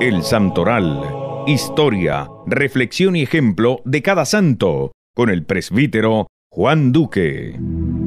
El Santoral. Historia, reflexión y ejemplo de cada santo, con el presbítero Juan Duque.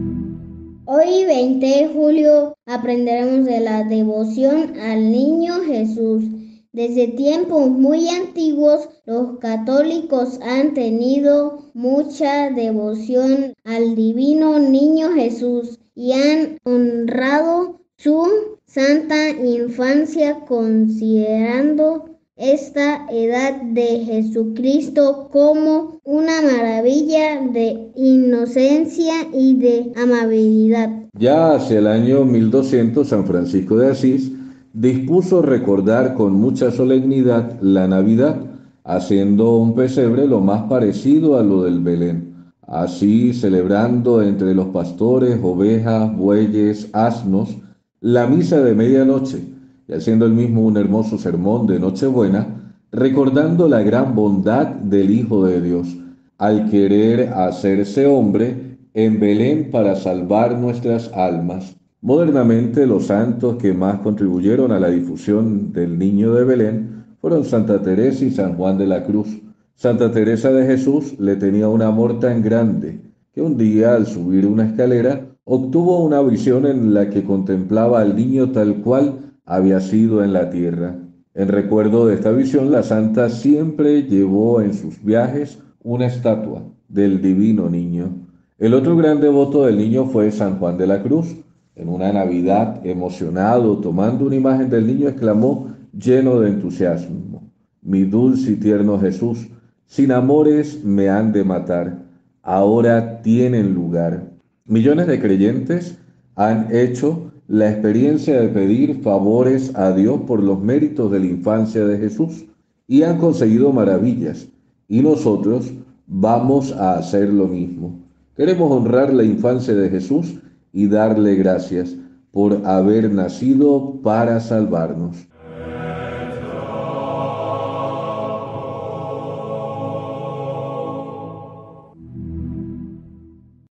Hoy, 20 de julio, aprenderemos de la devoción al niño Jesús. Desde tiempos muy antiguos, los católicos han tenido mucha devoción al divino niño Jesús y han honrado su santa infancia, considerando esta edad de Jesucristo como una maravilla de inocencia y de amabilidad. Ya hacia el año 1200, San Francisco de Asís dispuso recordar con mucha solemnidad la Navidad, haciendo un pesebre lo más parecido a lo del Belén. Así, celebrando entre los pastores, ovejas, bueyes, asnos, la misa de medianoche, y haciendo el mismo un hermoso sermón de Nochebuena, recordando la gran bondad del Hijo de Dios, al querer hacerse hombre en Belén para salvar nuestras almas. Modernamente, los santos que más contribuyeron a la difusión del niño de Belén fueron Santa Teresa y San Juan de la Cruz. Santa Teresa de Jesús le tenía un amor tan grande que un día, al subir una escalera, obtuvo una visión en la que contemplaba al niño tal cual había sido en la tierra. En recuerdo de esta visión, la santa siempre llevó en sus viajes una estatua del divino niño. El otro gran devoto del niño fue San Juan de la Cruz. En una Navidad, emocionado, tomando una imagen del niño, exclamó, lleno de entusiasmo: mi dulce y tierno Jesús, sin amores me han de matar, ahora tienen lugar. Millones de creyentes han hecho la experiencia de pedir favores a Dios por los méritos de la infancia de Jesús y han conseguido maravillas. Y nosotros vamos a hacer lo mismo. Queremos honrar la infancia de Jesús y darle gracias por haber nacido para salvarnos.